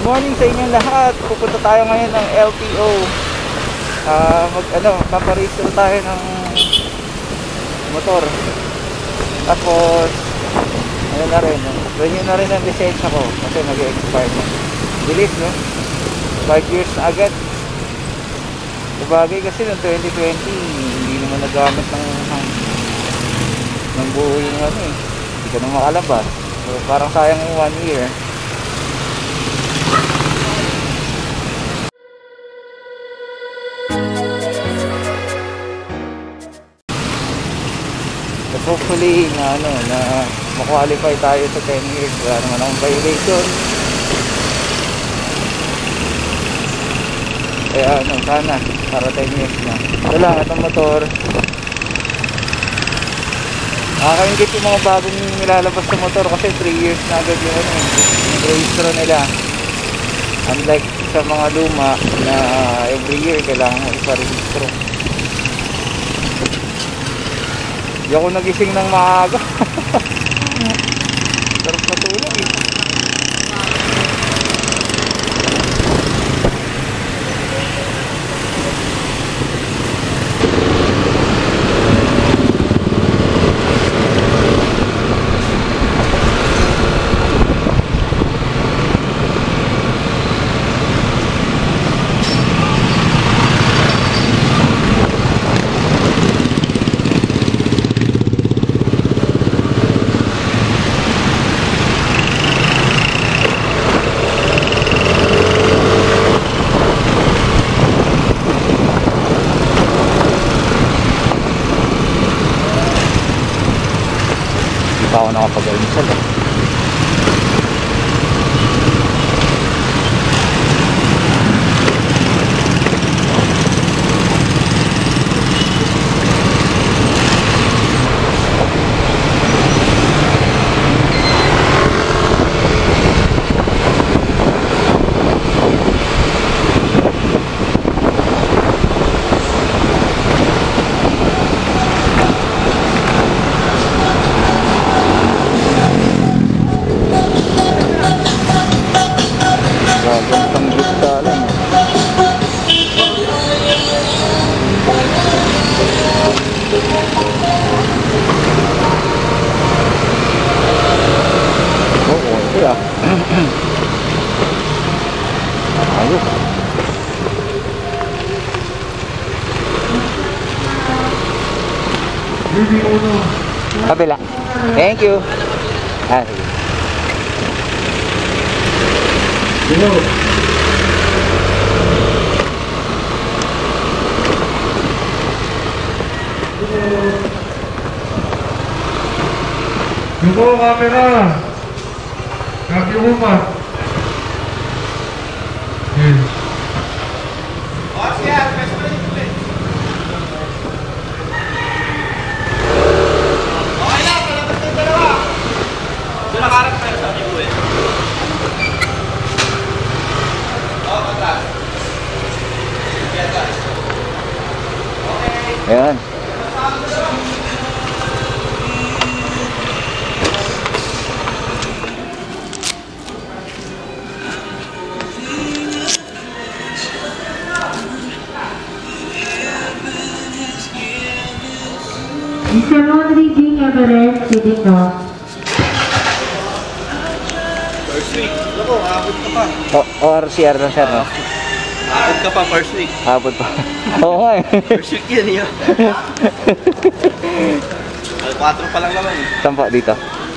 morning sa inyong lahat. Pupunta tayo ngayon ng LTO. Paparegister tayo ng motor. Tapos renew na rin ang lisensya ko kasi nag-expire na. Bilis, no? 5 years na agad. Sabagay kasi noong 2020 hindi naman nagamit ng buo yung hindi ka na makalabas. So parang sayang yung 1 year. But hopefully na ma-qualify tayo sa 10 years. Wala naman akong violation. Kaya sana para 10 years na. Ito lang, itong motor. Nakakaingit yung mga bagong nilalabas sa motor kasi 3 years na agad yung registro nila. Unlike sa mga luma na every year kailangan mo ipa-registro. Hindi ako nagising ng maaga. Sarap matulog eh. Pa ako nakapag-almusal eh. Ayos. Kabila. Thank you. Yung camera. Kaki mo. Ayan. Mr. Ron reading Everett, sitting off. First week. Ako, abot ka pa. ORCR na siya, no? Abot ka pa, first week. Abot pa. Oo nga eh. First week yan, yun. 4 pa lang naman eh. Saan po? Dito?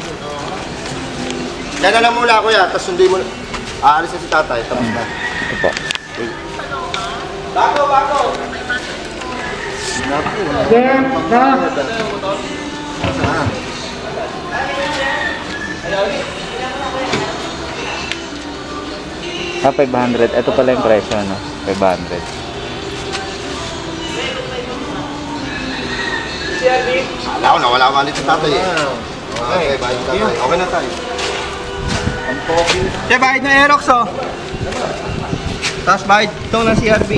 Yan na lang muna, kuya. Tapos sundin mo. Aalis na si tatay. Tapos na. Ito po. Bako! Yes, boss. Saan? Ah, 500. Ito pala yung presyo, no? 500. Wala ko na, wala ulit si tatay eh. Okay, bayad si tatay. Okay na tayo. Siya, bayad na Aerox, oh. Tapos bayad itong ng CRB.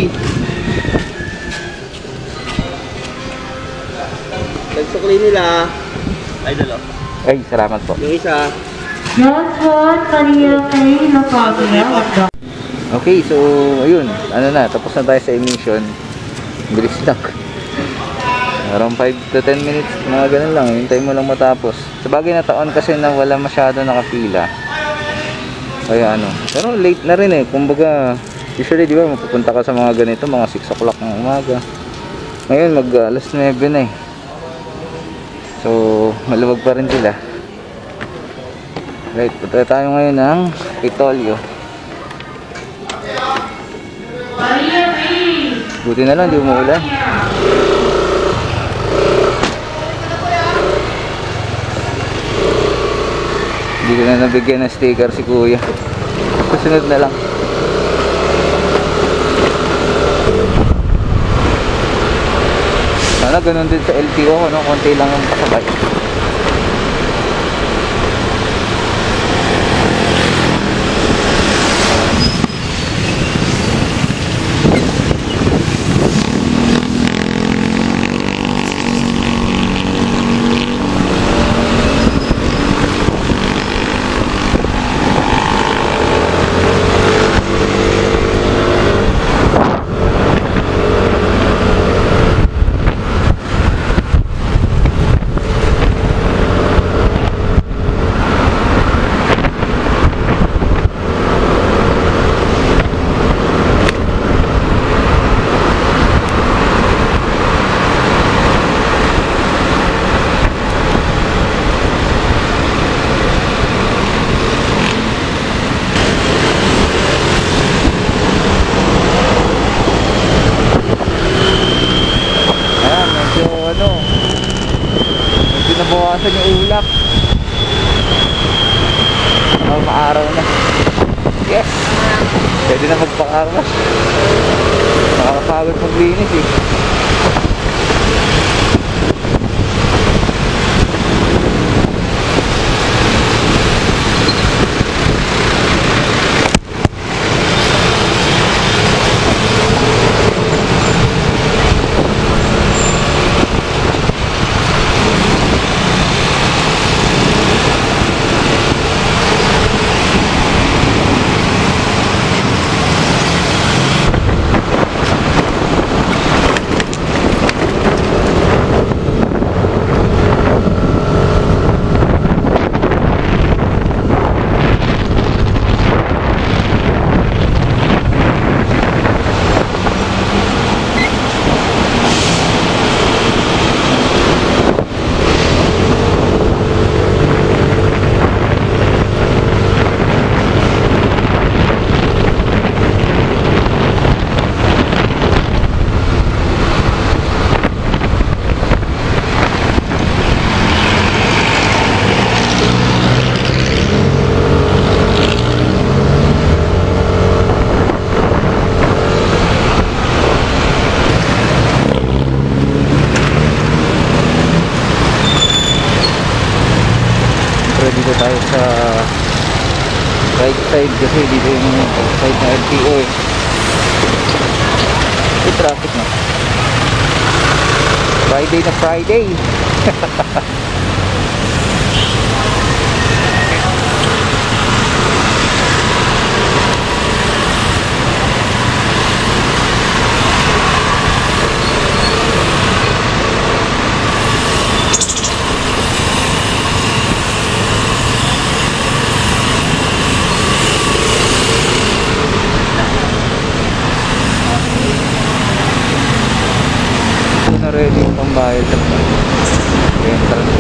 Nagsukli nila. Ay, dalo. Ay, salamat po. Yung isa. Johnson, Maria May, Lopavia, Okay, so ayun, ano na, tapos na tayo sa emission. Bilis lang. Around 5 to 10 minutes, mga ganun lang, hintay mo lang matapos. Sabagay na taon kasi na wala masyado nakapila. Kaya ano, pero late na rin eh. Kumbaga, usually di ba mapupunta ka sa mga ganito, mga 6 o'clock ng umaga. Ngayon mag alas 9 na eh. So, maluwag pa rin sila. Right, punta tayo ngayon ng Pitolyo. Buti na lang, di umuulan. Hindi ko na nabigyan ng sticker si kuya. Susunod na lang. Sana ganun din sa LTO, no? Konti lang ang pasabay. Nabawasan yung ulap. Maaraw na. Yes! Pwede na magpakarmas. Nakakapagod maglinis eh. Dito tayo sa right side kasi dito yung side na LTO eh. May traffic na. Friday na Friday. Na ready yung pambayad sa entrance.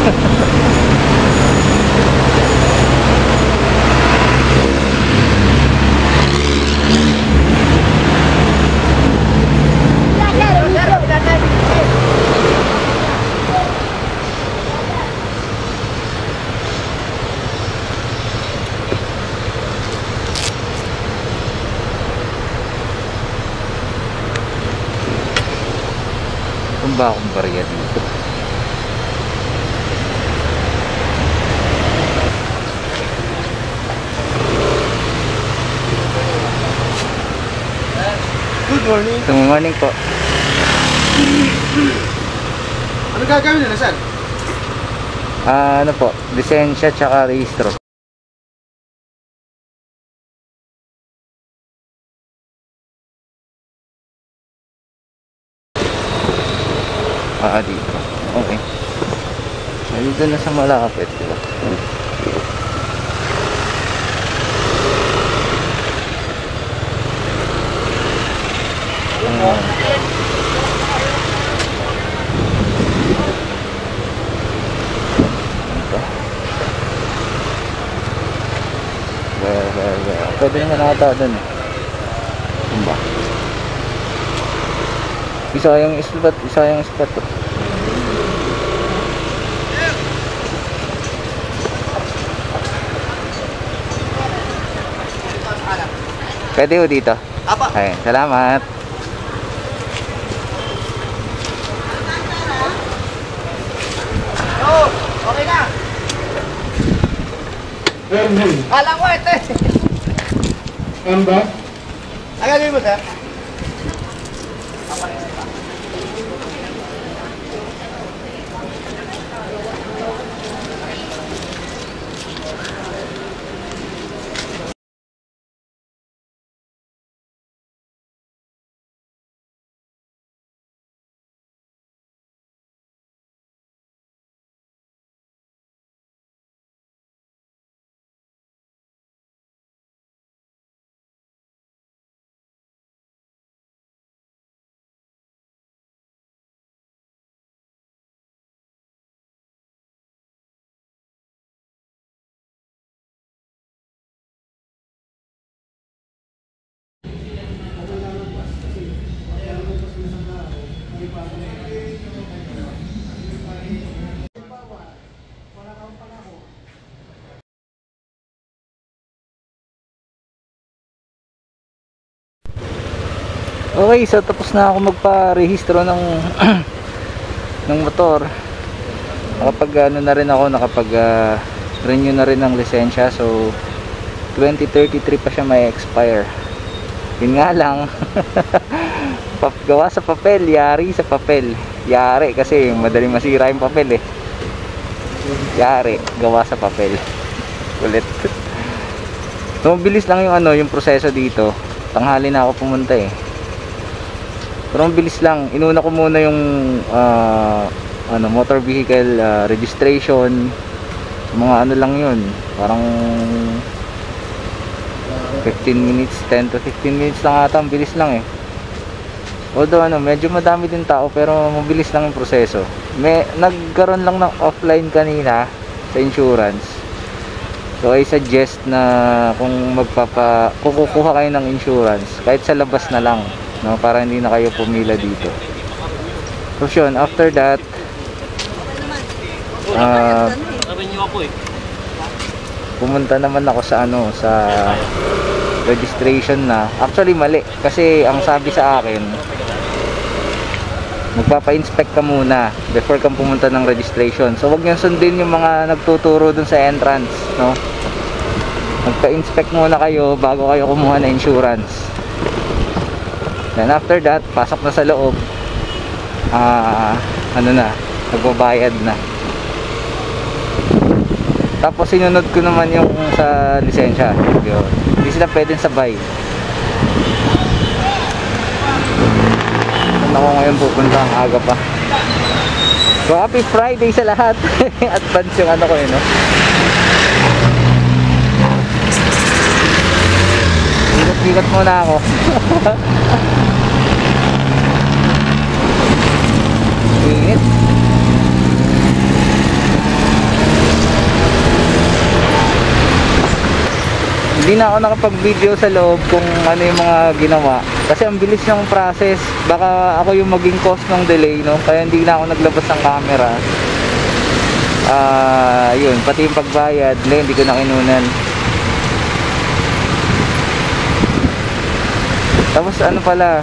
Kung ba akong barya dito? Good morning. Good morning po. Ano gagawin nila, sir? Ano po? Lisensya tsaka rehistro. Dito. Okay. Dito na sa malapit, diba? Pwede naman nakata doon eh. Diba? Isa yung spot to. Pwede ho dito. Apa? Ayun, salamat. Oh, okay na. Erwin, Kala ko ito. ano ba? Ang gagawin mo, sir? Okay, so tapos na ako magpa-rehistro ng ng motor. Nakapag ano na rin ako, renew na rin ng lisensya. So 2033 pa siya may expire. Yun nga lang. Gawa sa papel, yari sa papel. Yari kasi madaling masira yung papel eh. Yari, gawa sa papel. Ulit. So mabilis lang yung yung proseso dito. Tanghali na ako pumunta eh. Pero mabilis lang. Inuna ko muna yung motor vehicle registration. Mga ano lang yun. Parang 15 minutes, 10 to 15 minutes lang ata. Mabilis lang eh. Although medyo madami din tao pero mabilis lang yung proseso. Nagkaroon lang ng offline kanina sa insurance. So I suggest na kung kukuha kayo ng insurance, kahit sa labas na lang. No, para hindi na kayo pumila dito. So yun, after that pumunta naman ako sa sa registration na. Actually mali kasi ang sabi sa akin magpapa-inspect ka muna before kang pumunta ng registration. So wag niyo sundin yung mga nagtuturo dun sa entrance, no? Magpa-inspect muna kayo bago kayo kumuha ng insurance. Then after that, pasok na sa loob. Nagbabayad na. Tapos sinunod ko naman yung sa lisensya. Yun. Hindi sila pwedeng sabay. Saan ako ngayon pupunta, ang aga pa. So happy Friday sa lahat. Advance yung ko no. Bigat muna ako. Init. Hindi na ako nakapag-video sa loob kung ano yung mga ginawa. Kasi ang bilis ng process. Baka ako yung maging cause ng delay, no? Kaya hindi na ako naglabas ng camera. Yun, pati yung pagbayad, hindi ko na kinunan. Tapos pala,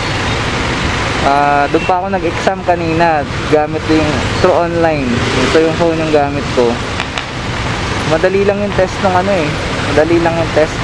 doon pa ako nag-exam kanina gamit yung through online. Ito yung phone yung gamit ko. Madali lang yung test ng madali lang yung test.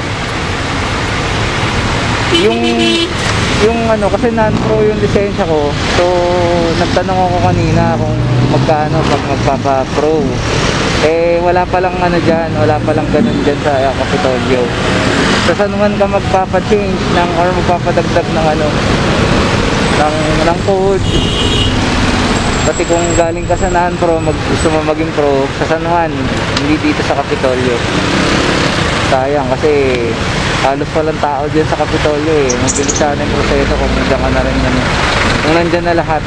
Yung kasi non-pro yung lisensya ko. So nagtanong ako kanina kung magkano pag magpapa-pro. Wala palang dyan, wala palang ganun dyan sa Capitolio. So saan man ka magpapa-change or magpapadagdag ng ng code, Pati kung galing ka sa non-pro, gusto mo maging pro sa San Juan, hindi dito sa Kapitolyo. Sayang kasi halos walang tao dyan sa Kapitolyo eh. Mabilis sana yung proseso kung nandiyan ka na rin yan. Kung nandiyan na lahat.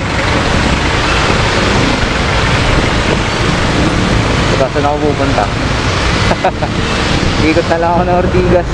Saan ako pupunta? Ikot na lang ako ng Ortigas.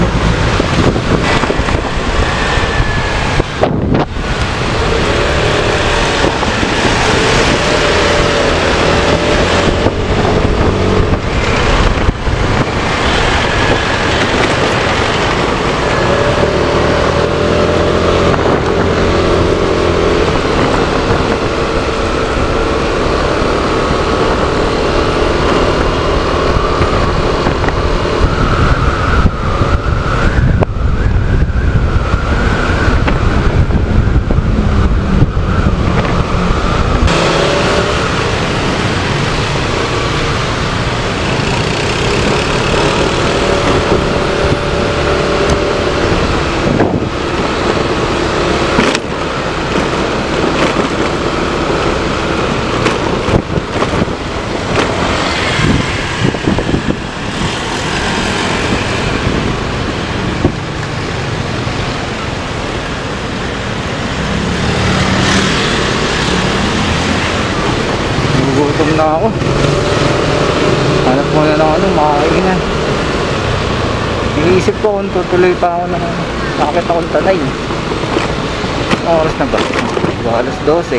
Gutom na ako. Hanap muna ng ano, makakainan. Iniisip ko kung tutuloy pa ako ng nakakita akong Tanay. Anong oras na ba? Alas 12.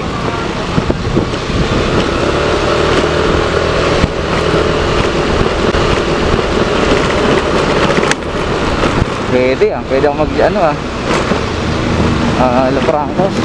Pwede ah, pwede ako mag ano La Francos.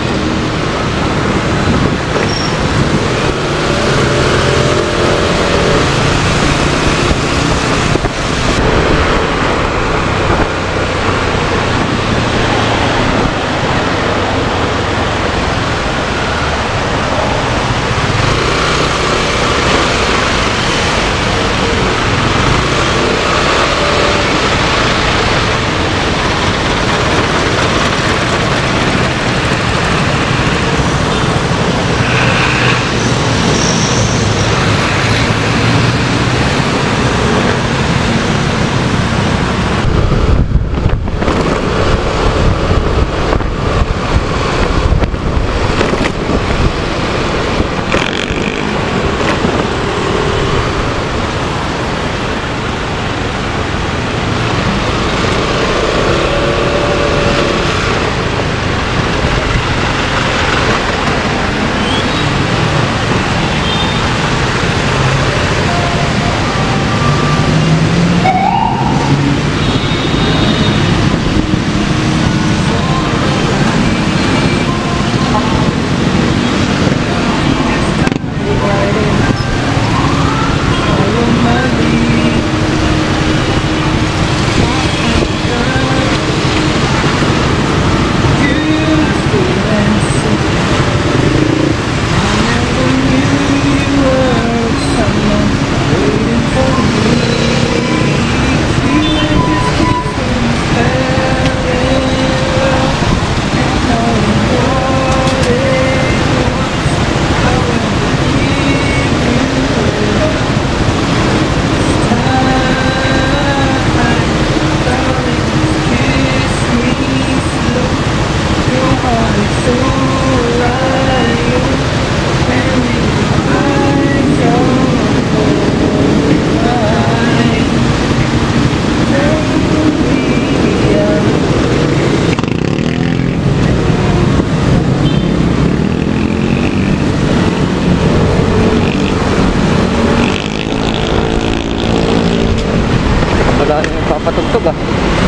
Wala nang papatugtog ah.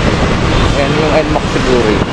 Ayan yung NMAX siguro eh.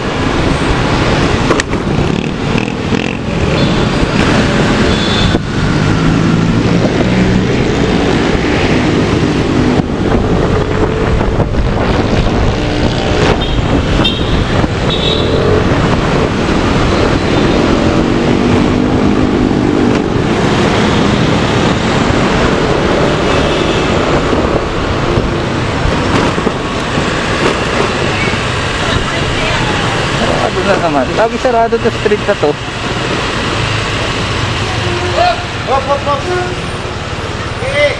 Naman. Lagi sarado to street na to. Hop, hop, hop. Okay.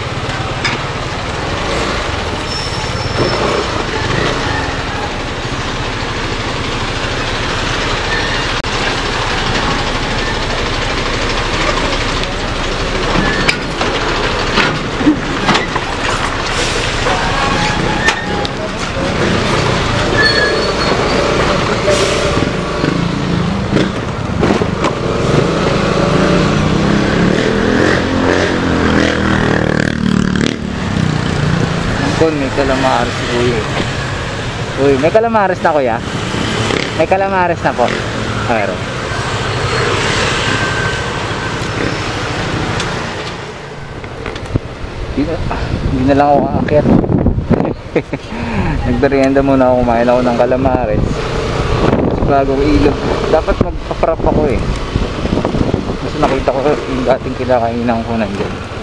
Kun, may calamares si kuya. Uy, may calamares na kuya. May calamares na po. Pero hindi na lang ako aakyat. Nagmerienda muna ako, kumain ako ng calamares. Tapos bago ko ilog, dapat magpa-prep ako eh. Mas nakita ko yung dating kinakainan ko nandiyan.